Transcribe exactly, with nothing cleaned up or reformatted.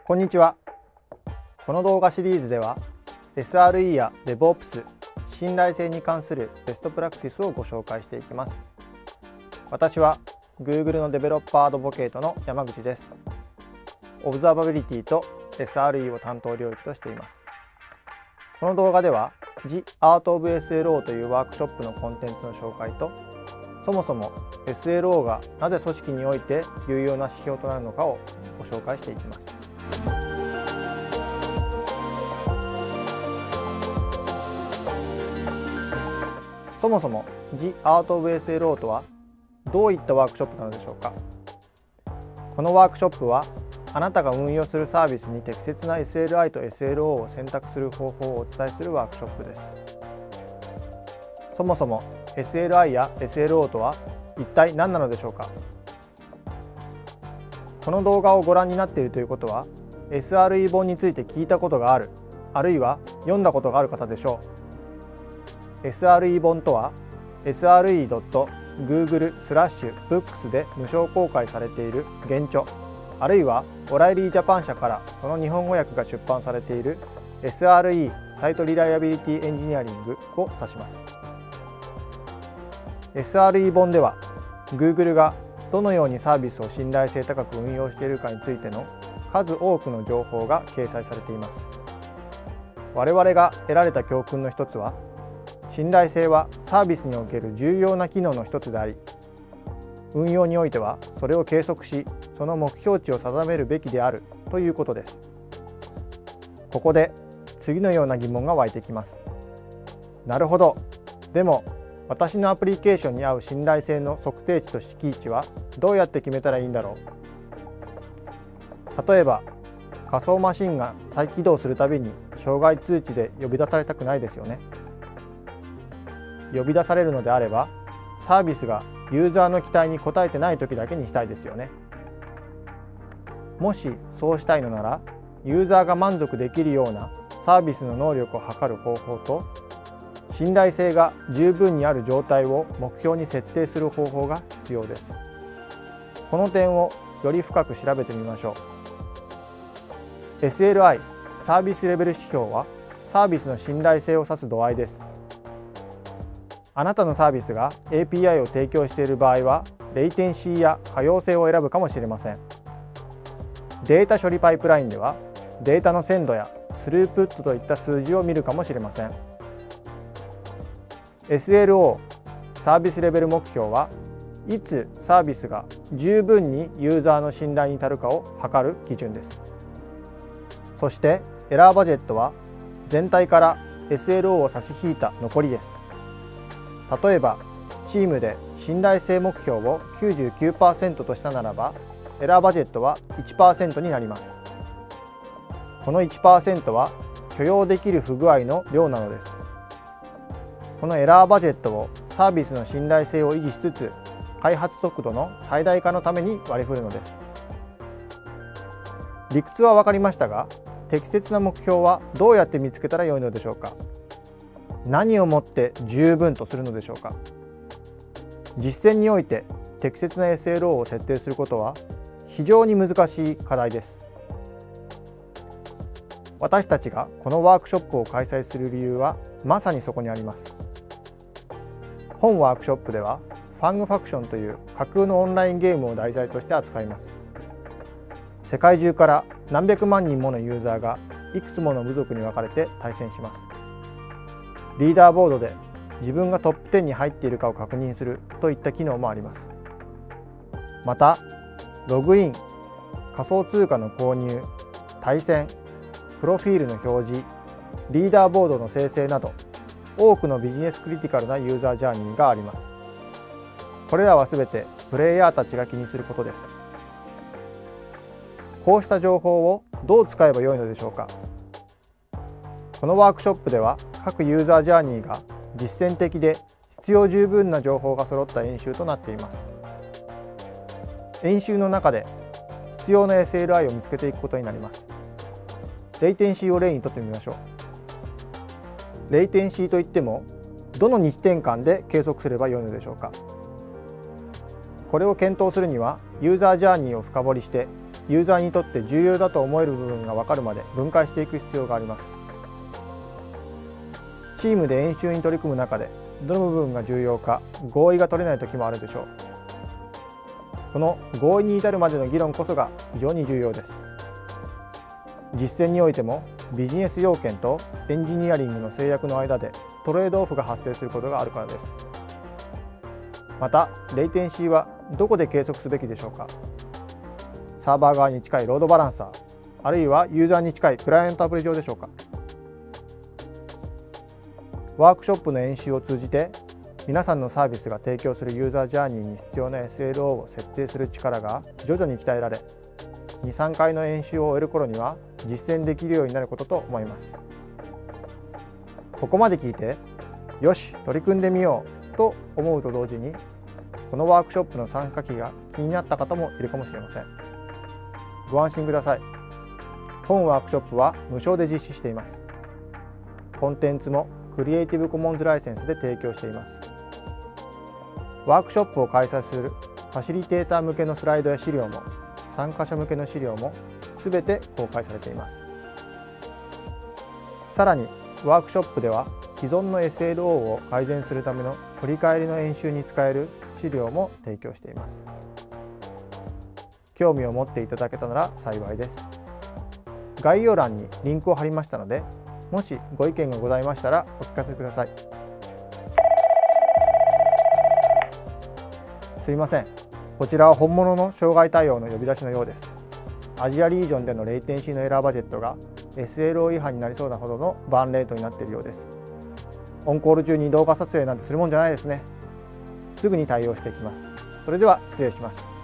こんにちは。この動画シリーズでは エスアールイー や DevOps、信頼性に関するベストプラクティスをご紹介していきます。私は Google のデベロッパーアドボケイトの山口です。オブザーバビリティと エスアールイー を担当領域としています。この動画では The Art of エスエルオー というワークショップのコンテンツの紹介と、そもそも エスエルオー がなぜ組織において有用な指標となるのかをご紹介していきます。そもそも The Art of エスエルオー とはどういったワークショップなのでしょうか。このワークショップはあなたが運用するサービスに適切な エスエルアイ と エスエルオー を選択する方法をお伝えするワークショップです。そもそも エスエルアイ や エスエルオー とは一体何なのでしょうか。この動画をご覧になっているということは エスアールイー 本について聞いたことがある、あるいは読んだことがある方でしょう。エスアールイー 本とは エスアールイードットグーグルスラッシュブックス で無償公開されている原著、あるいはオライリージャパン社からこの日本語訳が出版されている エスアールイー サイトリライアビリティエンジニアリングを指します。エスアールイー 本では Google がどのようにサービスを信頼性高く運用しているかについての数多くの情報が掲載されています。我々が得られた教訓の一つは、信頼性はサービスにおける重要な機能の一つであり、運用においてはそれを計測し、その目標値を定めるべきであるということです。ここで次のような疑問が湧いてきます。なるほど。でも私のアプリケーションに合う信頼性の測定値と敷居値はどうやって決めたらいいんだろう。例えば仮想マシンが再起動するたびに障害通知で呼び出されたくないですよね。呼び出されるのであればサービスがユーザーの期待に応えてない時だけにしたいですよね。もしそうしたいのならユーザーが満足できるようなサービスの能力を測る方法と、信頼性が十分にある状態を目標に設定する方法が必要です。この点をより深く調べてみましょう。エスエルアイ サービスレベル指標はサービスの信頼性を指す度合いです。あなたのサービスが エーピーアイ を提供している場合はレイテンシーや可用性を選ぶかもしれません。データ処理パイプラインではデータの鮮度やスループットといった数字を見るかもしれません。エスエルオー サービスレベル目標はいつサービスが十分にユーザーの信頼に足るかを測る基準です。そしてエラーバジェットは全体から エスエルオー を差し引いた残りです。例えばチームで信頼性目標を きゅうじゅうきゅうパーセント としたならばエラーバジェットはいちパーセント になります。この いちパーセント は許容できる不具合の量なのです。このエラーバジェットをサービスの信頼性を維持しつつ開発速度の最大化のために割り振るのです。理屈は分かりましたが、適切な目標はどうやって見つけたらよいのでしょうか。何をもって十分とするのでしょうか。実践において適切な エスエルオー を設定することは非常に難しい課題です。私たちがこのワークショップを開催する理由はまさにそこにあります。本ワークショップではファングファクションという架空のオンラインゲームを題材として扱います。世界中から何百万人ものユーザーがいくつもの部族に分かれて対戦します。リーダーボードで自分がトップじゅうに入っているかを確認するといった機能もあります。またログイン、仮想通貨の購入、対戦、プロフィールの表示、リーダーボードの生成など多くのビジネスクリティカルなユーザージャーニーがあります。これらはすべてプレイヤーたちが気にすることです。こうした情報をどう使えばよいのでしょうか。このワークショップでは各ユーザージャーニーが実践的で必要十分な情報が揃った演習となっています。演習の中で必要な エスエルアイ を見つけていくことになります。レイテンシーを例にとってみましょう。レイテンシーといってもどの日点間で計測すればよいのでしょうか。これを検討するにはユーザージャーニーを深掘りしてユーザーにとって重要だと思える部分が分かるまで分解していく必要があります。チームで演習に取り組む中でどの部分が重要か合意が取れない時もあるでしょう。この合意に至るまでの議論こそが非常に重要です。実践においてもビジネス要件とエンジニアリングの制約の間でトレードオフが発生することがあるからです。また、レイテンシーはどこで計測すべきでしょうか。サーバー側に近いロードバランサー、あるいはユーザーに近いクライアントアプリ上でしょうか。ワークショップの演習を通じて皆さんのサービスが提供するユーザージャーニーに必要な エスエルオー を設定する力が徐々に鍛えられ、に、さんかいの演習を終える頃には実践できるようになることと思います。ここまで聞いて、よし、取り組んでみようと思うと同時に、このワークショップの参加費が気になった方もいるかもしれません。ご安心ください。本ワークショップは無償で実施しています。コンテンツもクリエイティブコモンズライセンスで提供しています。ワークショップを開催するファシリテーター向けのスライドや資料も参加者向けの資料もすべて公開されています。さらにワークショップでは既存の エスエルオー を改善するための振り返りの演習に使える資料も提供しています。興味を持っていただけたなら幸いです。概要欄にリンクを貼りましたので、もしご意見がございましたらお聞かせください。すいません。こちらは本物の障害対応の呼び出しのようです。アジアリージョンでのレイテンシーのエラーバジェットが エスエルオー 違反になりそうなほどのバーンレートになっているようです。オンコール中に動画撮影なんてするもんじゃないですね。すぐに対応していきます。それでは失礼します。